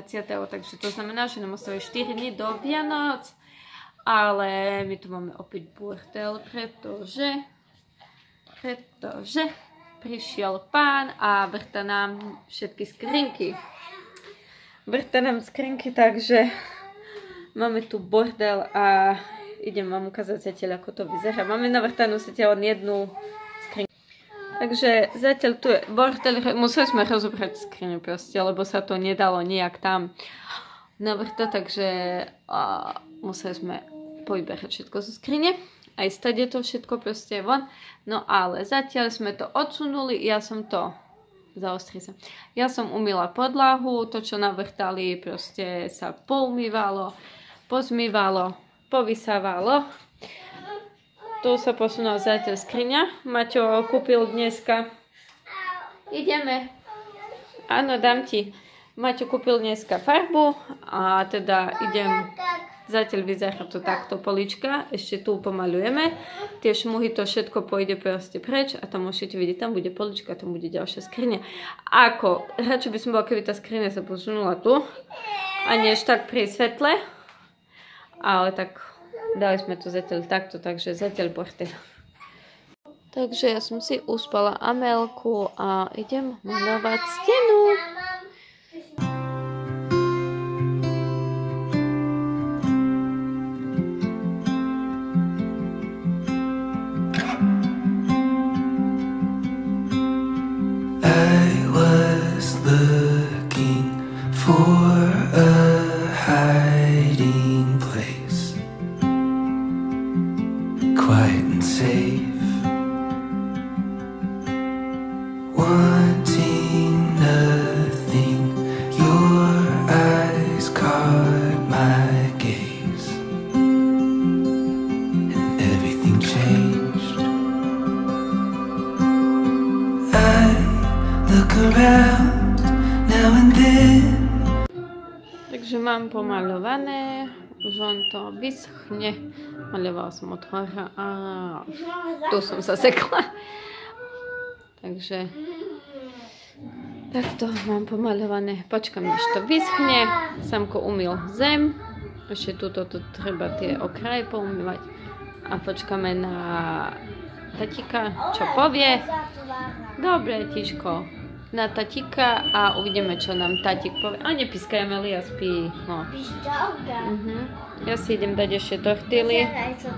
takže to znamená, že nám ostávajú 4 dní do Vianoc. Ale my tu máme opäť bordel, pretože prišiel pán a vrta nám všetky skrinky. Takže máme tu bordel a idem vám ukázať zatiaľ, ako to vyzerá. Máme navrtanú zatiaľ len jednu skrinku. Takže zatiaľ tu je bordel, museli sme rozobrať skriňu proste, lebo sa to nedalo nejak tam navrtať, takže museli sme povyberať všetko zo skrine. Aj stade to všetko proste von. No ale zatiaľ sme to odsunuli, ja som umýla podlahu, to čo navrtali proste sa poumývalo, pozmývalo, povysávalo. Tu sa posunula zatiaľ skriňa. Maťo kúpil dneska. Ideme. Áno, dám ti. Maťo kúpil dneska farbu a teda idem. Zatiaľ vyzerá to takto polička, ešte tu pomaľujeme, tie šmuhy to všetko pôjde proste preč a tam môžete vidieť, tam bude polička, tam bude ďalšia skriňa. Ako, radšej by som bola, keby tá skriňa sa posunula tu a než tak pri svetle, ale tak dali sme to zatiaľ takto, takže zatiaľ bordel. Takže ja som si uspala Amelku a idem maľovať stenu. Takže mám pomaľované, už on to vyschne. Maľovala som od hora a tu som sa sekla. Takže takto mám pomaľované. Počkám, než to vyschne. Samko umyl zem. Ešte tuto treba tie okraje poumývať. A počkáme na tatíka, čo povie. Dobre, Tiško. Na tatíka a uvidíme, čo nám tatík povie. A nepískaj, Amelia, spí. No. Ja si idem dať ešte tortily.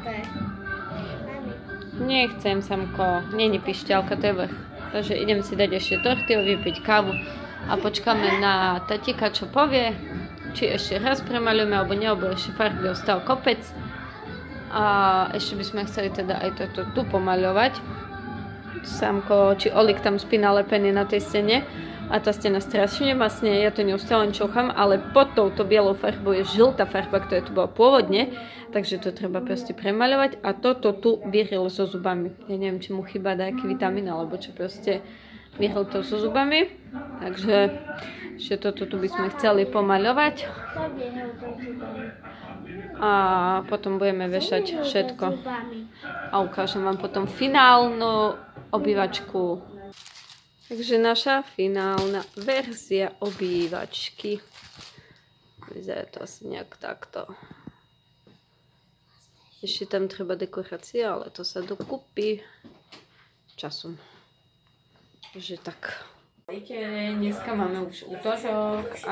Nechcem, Samko. Nie pišťalka, to je vrch. Takže idem si dať ešte tortily, vypiť kávu a počkáme na tatíka, čo povie. Či ešte raz premaľujeme, alebo nie, alebo ešte farby ostal kopec. A ešte by sme chceli teda aj toto tu pomaľovať. Samko, či Olik tam spí nalepený na tej stene a tá stena strašne masne, ja to neustále čúcham, ale pod touto bielou farbou je žltá farba, ktorá tu bola pôvodne, takže to treba proste premaľovať a toto tu vyril so zubami. Ja neviem, či mu chýba nejaký vitamín alebo čo proste vyril to so zubami, takže ešte toto tu by sme chceli pomaľovať a potom budeme vešať všetko a ukážem vám potom finálnu obývačku. Takže naša finálna verzia obývačky. Vyzerá to asi nejak takto. Ešte tam treba dekorácia, ale to sa dokúpi časom. Takže tak. Dneska máme už útorok a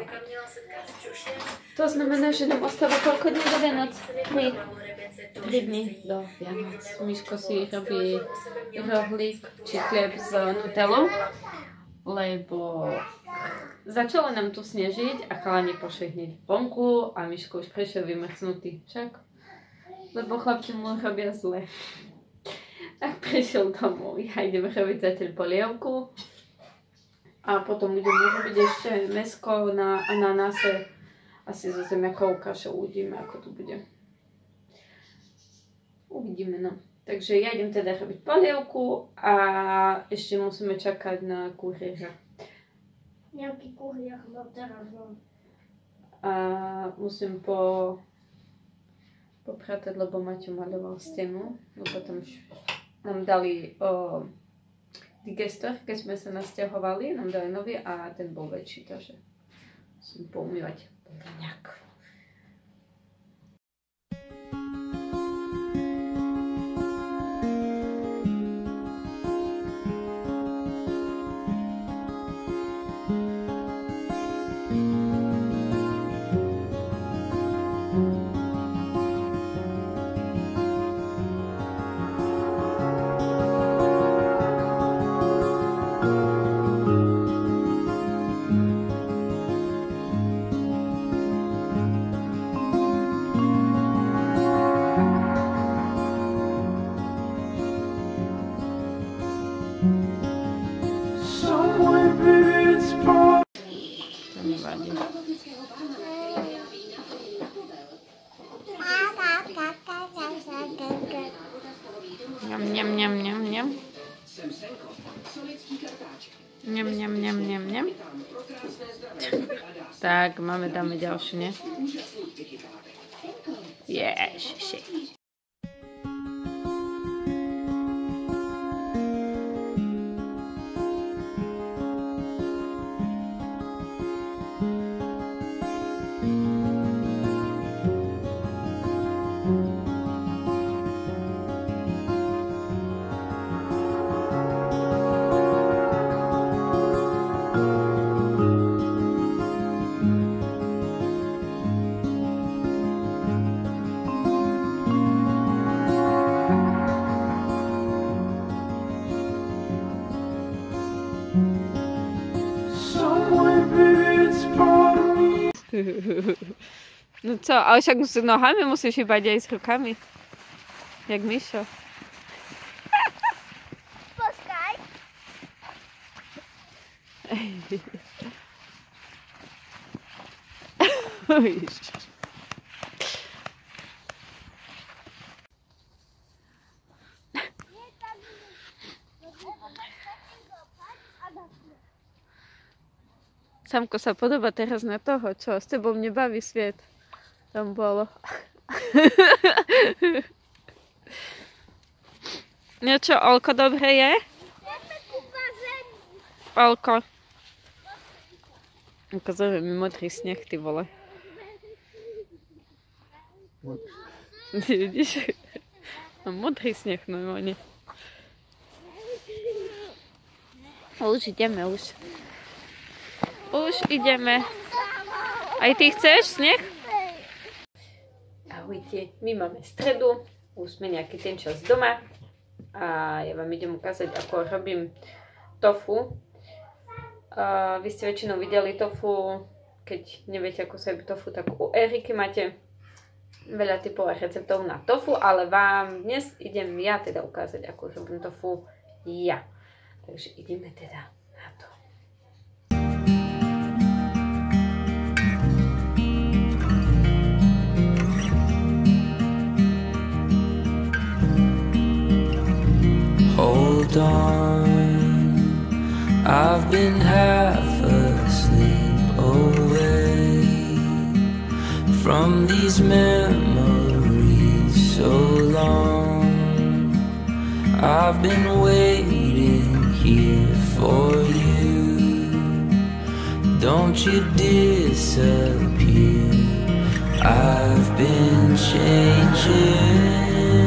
to znamená, že nám ostáva koľko dní do Vianoc? 3 dní do Vianoc. Miško si robí rohlík či chlieb s nutellou, lebo začalo nám tu snežiť a chalani pošli hneď vonku a Miško už prešiel vymrznutý. Však? Lebo chlapci mu robia zle. Tak prešiel domov. Ja idem robiť zatiaľ polievku. A potom budeme robiť ešte mäsko na anáse. Asi zo zemiakovou kašou. Uvidíme, ako to bude. Uvidíme, no. Takže ja idem teda robiť polievku a ešte musíme čakať na kuchyra. Nejaký kuchyr mám teraz. A musím popratať, lebo Maťo maľoval stenu. Lebo tam už nám dali digestor, keď sme sa nasťahovali, nám dali nový a ten bol väčší, takže Musím poumývať nejak. Mňam. Tak, dáme ďalšiu, nie? Ježiši. No co, ale však s nohami musíš hýbať aj s rukami. Jak Mišo. Poskaj. Samko sa podobá teraz na toho, čo s tebou mne baví sviet. Tam bolo. Niečo, Olko, dobre je? Olko. Ukazuje mi modrý sneh, ty vole. Vidíš? Modrý sneh, normálne. Už ideme, už. Už ideme. Aj ty chceš sneh? Ahojte, my máme stredu, už sme nejaký ten čas doma a ja vám idem ukázať, ako robím tofu. Vy ste väčšinou videli tofu, keď neviete, ako sa robí tofu, tak u Eriky máte veľa typov a receptov na tofu, ale vám dnes idem ja teda ukázať, ako robím tofu ja. Takže ideme teda na to. Hold on, I've been half asleep away from these memories so long. I've been waiting here for you. Don't you disappear. I've been changing.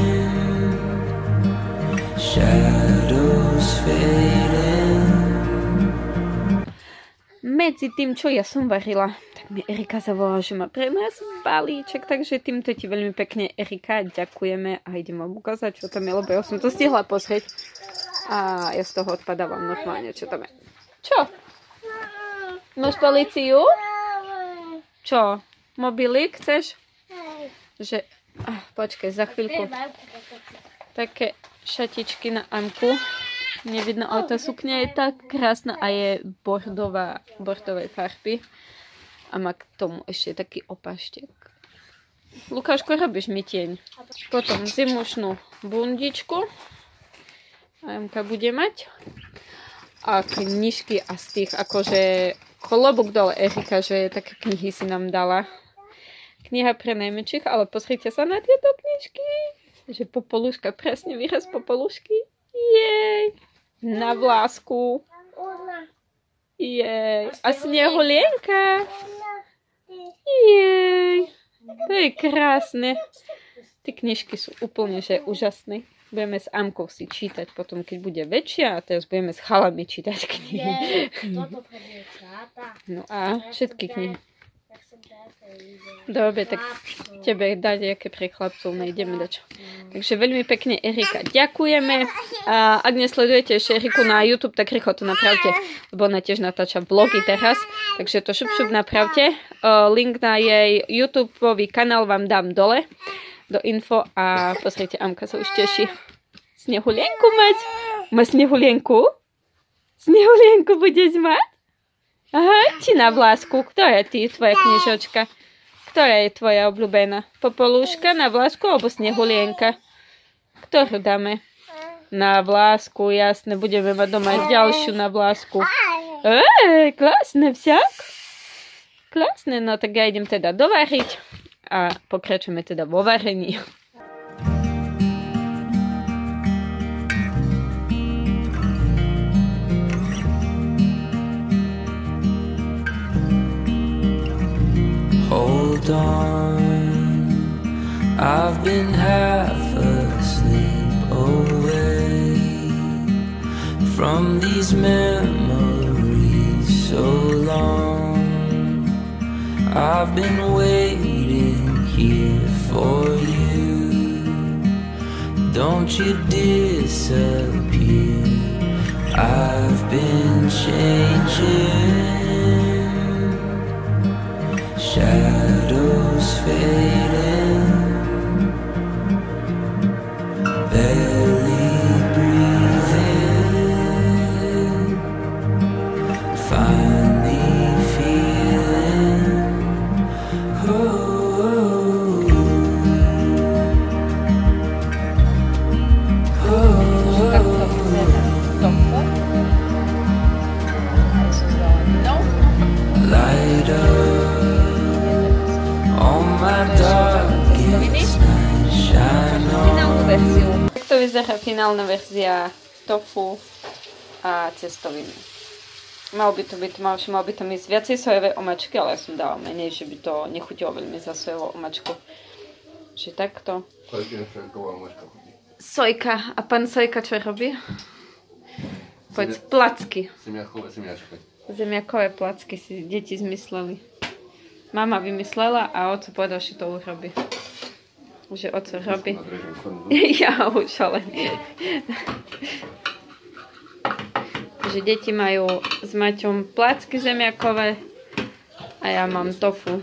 Shadows fading. Medzi tým, čo ja som varila, tak mi Erika zavolala, že má pre nás balíček, takže týmto ti veľmi pekne, Erika, ďakujeme a idem vám ukázať, čo tam je, lebo ja som to stihla pozrieť a ja z toho odpadávam normálne, čo tam je. Čo? Máš políciu? Čo? Mobilík chceš? Že... počkaj, za chvíľku. Také šatičky na Anku. Nevidno, ale tá sukňa je tak krásna a je bordovej farby. A má k tomu ešte taký opaštek. Lukáško, robíš mi tieň. Potom zimušnú bundičku. Anka bude mať. A knižky a z tých, akože klobúk dole Erika, že také knihy si nám dala. Kniha pre najmenších, ale pozrite sa na tieto knižky. Že popoluška, presne výraz popolušky. Jej. Na vlásku. Jej. A Snehulienka. Jej, to je krásne. Tie knižky sú úplne že úžasné. Budeme s Amkou si čítať potom, keď bude väčšia, a teraz budeme s chalami čítať knihy. No a všetky knihy. Dobre, tak tebe dať, aké pre chlapcov nejdeme dať. Takže veľmi pekne, Erika, ďakujeme. A ak nesledujete ešte Eriku na YouTube, tak rýchlo to napravte, lebo ona tiež natáča vlogy teraz. Takže to šup napravte. Link na jej YouTubeový kanál vám dám dole do info a pozrite, Amka sa už teší. Snehulienku mať? Má snehulienku? Snehulienku budeš mať? Aha, či na vlásku. Ktorá je tvoja knižočka? Ktorá je tvoja obľúbená? Popolúška, na vlásku alebo snehulienka? Ktorú dáme? Na vlásku, jasne. Budeme mať doma ďalšiu na vlásku. Klasné však. Klasné, no tak ja idem teda dovariť a pokračujeme teda vo varení. Hold on, I've been half asleep away from these memories so long. I've been waiting here for you. Don't you disappear. I've been changing. Shadows fading, barely breathing, finally feeling, light up. Tak to vyzerá finálna verzia tofu a cestoviny. Mal by to ísť viacej sojovej omačky, ale ja som dala menej, že by to nechutilo veľmi za sojovú omačku. Čiže takto. Sojka. A pán Sojka čo robí? Povedz, placky. Zemiakové placky si deti zmysleli. Mama vymyslela a oco povedal, že to urobí. Že oco robí. Ja už ale. Že deti majú s Maťom placky zemiakové a ja mám tofu.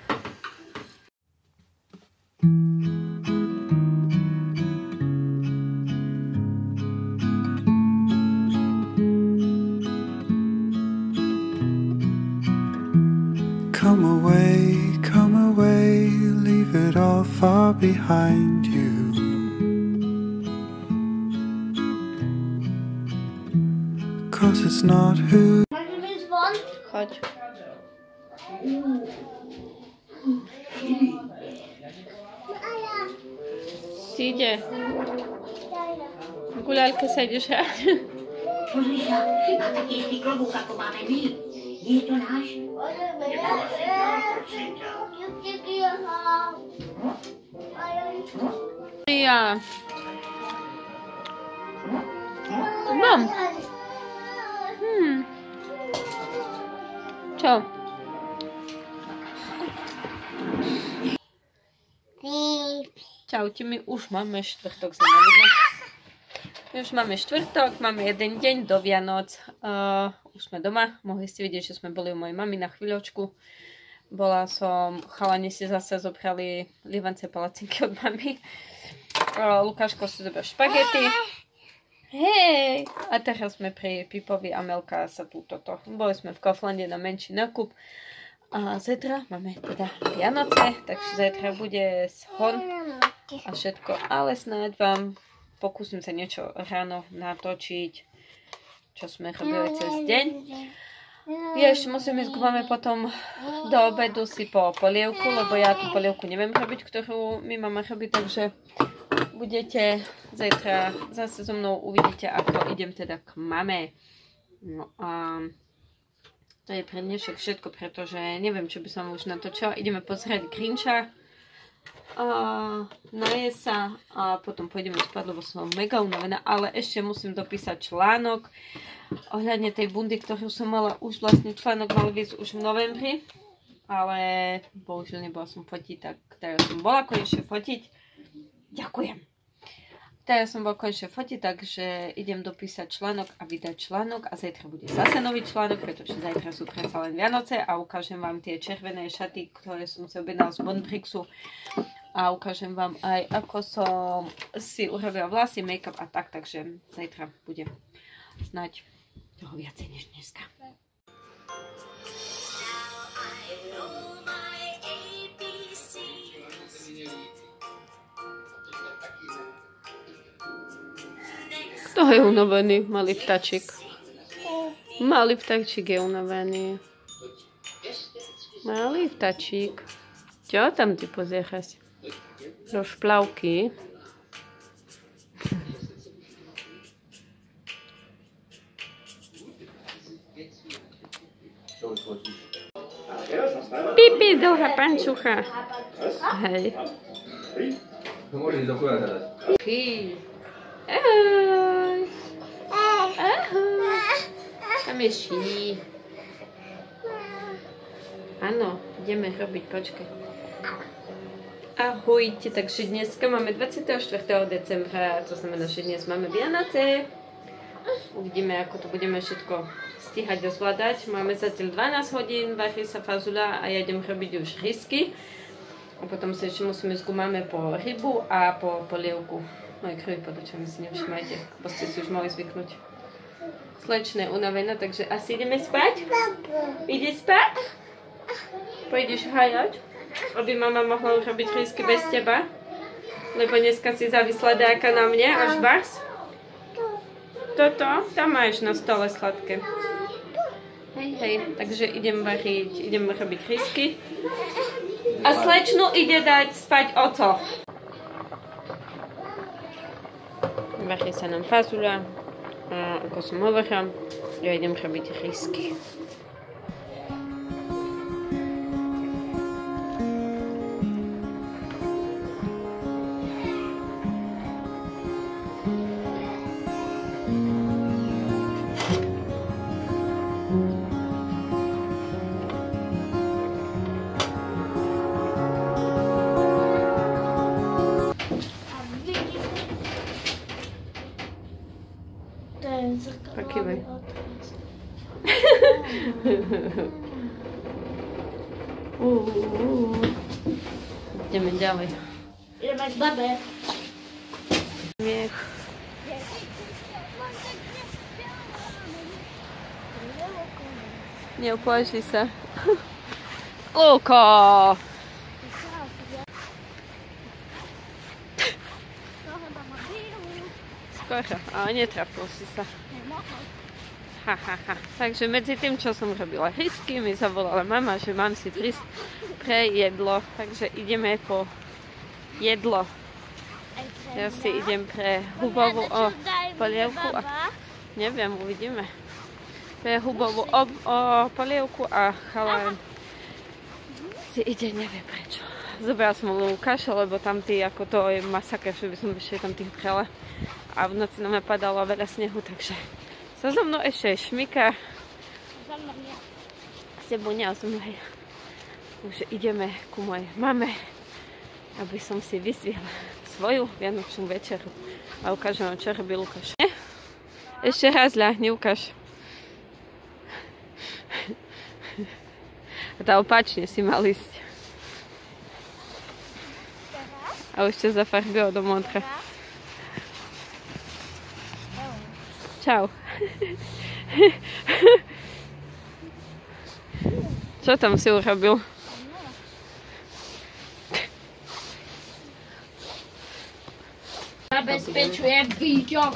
Come away, leave it all far behind you. Cause it's not who. Chodź. Ty idzie. Gulalkę sejdziesz hrać. Chyba taki jest mikrobus, jak mamy my. Nie to nasz. Ja. Mam. Co? Čaute, my už máme štvrtok za nami. Už máme štvrtok, máme jeden deň do Vianoc. Už sme doma, mohli ste vidieť, že sme boli u mojej mamy na chvíľočku. Chalani si zase zobrali lievance palacinky od mamy. Lukáško si zobral špagety. Hej! A teraz sme pri Pipovi a Melka sa túto. Boli sme v Kauflande na menší nákup. A zajtra máme teda Vianoce, takže zajtra bude shon a všetko. Ale snáď vám pokúsim sa niečo ráno natočiť, čo sme robili cez deň. Ja ešte musím ísť k mame potom do obedu si po polievku, lebo ja tú polievku neviem robiť, ktorú mi mama robí, takže budete zajtra zase so mnou, uvidíte, ako idem teda k mame. No a To je pre dnešok všetko, pretože neviem, čo by som už natočila. Ideme pozrieť Grincha, najesť sa a potom pôjdeme spať, lebo som mega unavená. Ale ešte musím dopísať článok ohľadne tej bundy, ktorú som mala už vlastne. Článok mal ísť už v novembri, ale bohužiaľ nebola som fotiť, tak teraz som bola konečne fotiť. Ďakujem. Teraz som bola konečne fotiť, takže idem dopísať článok a vydať článok a zajtra bude zase nový článok, pretože zajtra sú predsa len Vianoce a ukážem vám tie červené šaty, ktoré som si objednala z Bonprixu a ukážem vám aj, ako som si urobila vlasy, make-up a tak, takže zajtra bude snáď toho viacej než dneska. Kto je unavený? Malý vtačík. Malý vtačík je unavený. Malý vtačík. Čo tam ty pozeraš? Do šplavky. Pipi, dlhá pančucha. Hej. Môžeš do kuja zadať. Ahoj. Ahoj. Tam je ší. Áno, ideme robiť, počkaj. Ahojte, takže dneska máme 24. decembra, to znamená, že dnes máme Vianoce. Uvidíme, ako to budeme všetko stíhať a zvládať. Máme zatiaľ 12 hodín, varí sa fazula a ja idem robiť už rysky. A potom sa ešte musíme ísť ku máme po rybu a po polievku. Moje krvi pod očami si nevšimajte, lebo ste si už mali zvyknúť. Slečné unavená, takže asi ideme spať? Ide spať? Pôjdeš hajať? Aby mama mohla urobiť rysky bez teba? Lebo dneska si závislá dáka na mne, až bars? Toto? Tam máš na stole sladké. Hej, hej, takže idem variť, idem robiť rysky. A slečnu ide dať spať oco. Varí sa nám fazula a ako som hovorila, ja idem robiť rysky. Pakývaj. Ideme ďalej. Ideme k babe. Miech. Neopláži sa. Lúko! Skoro, ale netrafil si sa. Ha, ha, ha. Takže medzi tým, čo som robila rysky, mi zavolala mama, že mám si prísť pre jedlo. Takže ideme po jedlo. Ja si idem pre hubovú polievku a neviem, uvidíme. Pre hubovú polievku a chalán si ide, neviem prečo. Zobrala som Lukáša, lebo tam ako to je masaker, že by som ešte tam tých prela. A v noci nám napadalo veľa snehu, takže sa so mnou ešte šmika. Sebuňa som aj. Takže ideme ku mojej mame, aby som si vyzvihla svoju vianočnú večeru. A ukážem vám, čo robí Lukáš. Ešte raz ľahni, ukáž. A tá opačne si mal ísť. A už ťa zafarbil do modra. Čau. Čo tam si urobil? Zabezpečujem výťoch.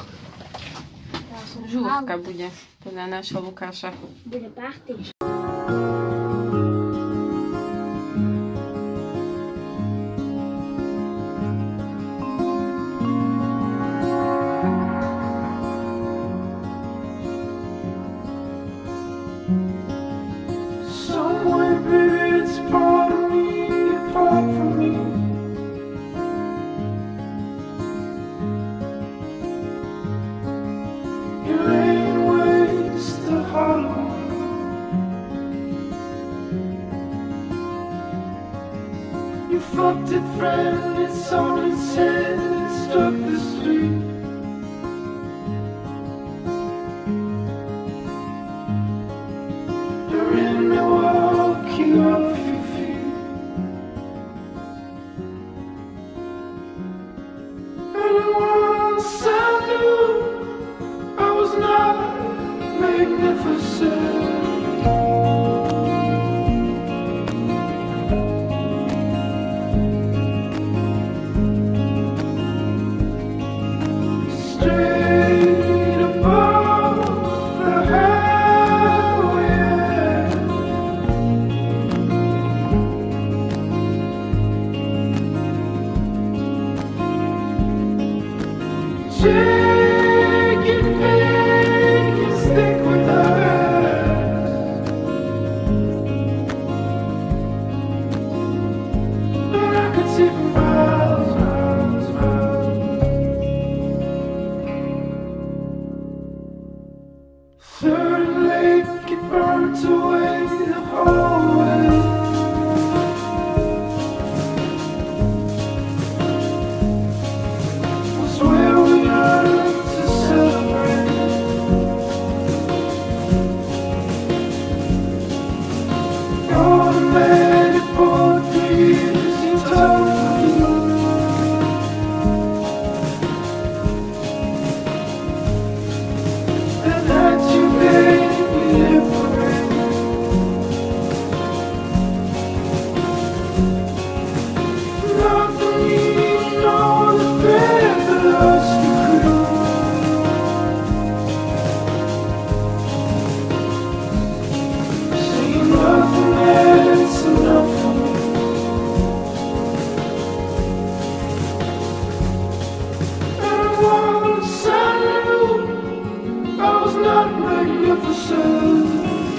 Žúrka bude podľa nášho Lukáša. Bude party. magnificent. Straight above the highway, shaking fingers thick with ice, but I could see for miles, miles, miles. Third and late, it burnt away the hallway. Was where we learned to celebrate. Automatic portraits seem tough for me. And that you made me liberate. Not the need nor the fear that us to create. See nothing that's enough for me. And once I knew I was not magnificent.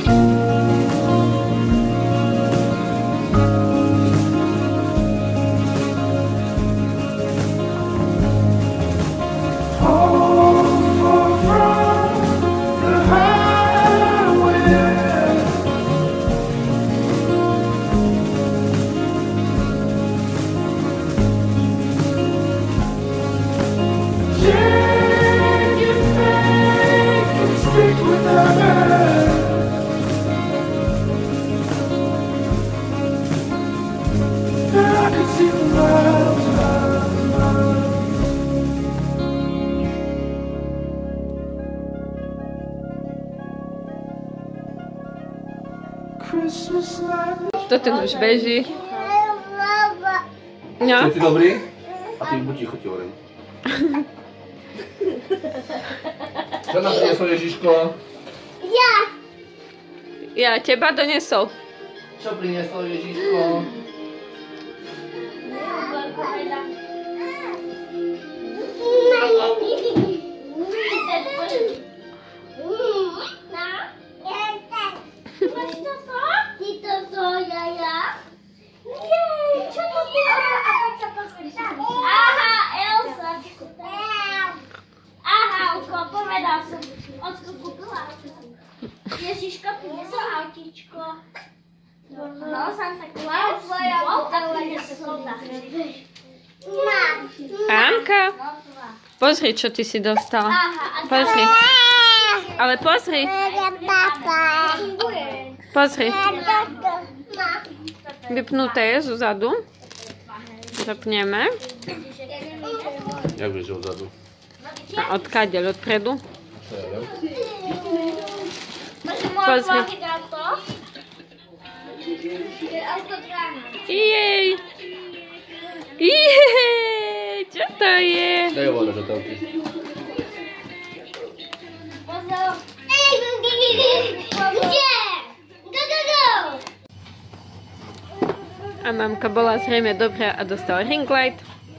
All far from the highway. Shake and fake and stick with us. And I could see for miles, miles, miles. Christmas night. To ten už beží. No, Všetci dobrý? A ty buď ticho, ti hovorím. Čo nám priniesol Ježiško? ja teba donesol. Čo priniesol Ježiško? Aha, Elsa. Aha, Elko, povedal som. Ocko kúpila autičko. Ježiško priniesol autičko. No, Santa Claus. Tvoja auta priniesol dachček. Anka, pozri, čo ty si dostala. Pozri. Ale pozri. Pozri. Vypnuté je zozadu. Zapneme. Jak vieš, že odzadu? A odkiaľ? Odpredu? Pozri. Jej. Jej. Čo to je? Daj voľno, že telky. A mamka bola zrejme dobrá a dostala ring light.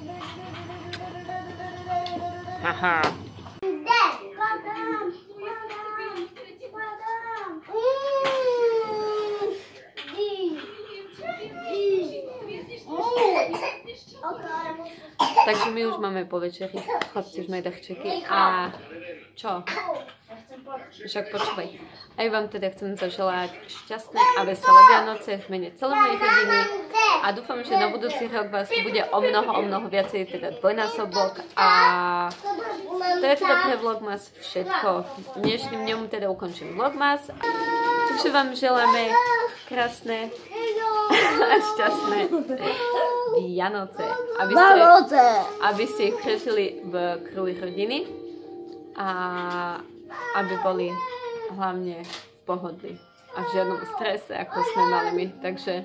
Aha. Takže my už máme po večeri. Chlapci už majú dachčeky. A čo? Však počúvaj. Aj vám teda chcem zaželať šťastné a veselé Vianoce v mene celej mojej rodiny. A dúfam, že na budúci rok vás bude o mnoho viacej, teda dvojnásobok. A to je teda pre Vlogmas všetko. Dnešným dňom teda ukončím Vlogmas. Takže vám želáme krásne a šťastné Vianoce. Aby ste ich prežili v kruhu rodiny. A aby boli hlavne v pohodlí a v žiadnom strese, ako sme mali my. Takže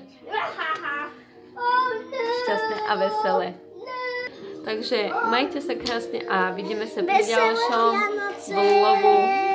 šťastné a veselé. Takže majte sa krásne a vidíme sa pri ďalšom vlogu.